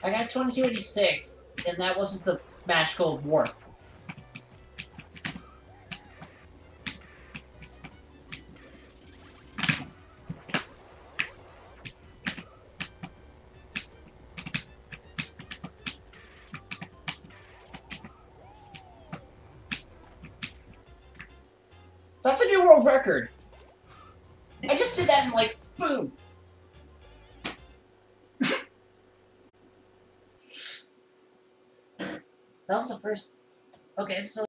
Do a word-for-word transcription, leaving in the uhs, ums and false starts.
I got twenty-two eighty-six, and that wasn't the magical warp. That's a new world record. I just did that in like, boom. That was the first. Okay, so.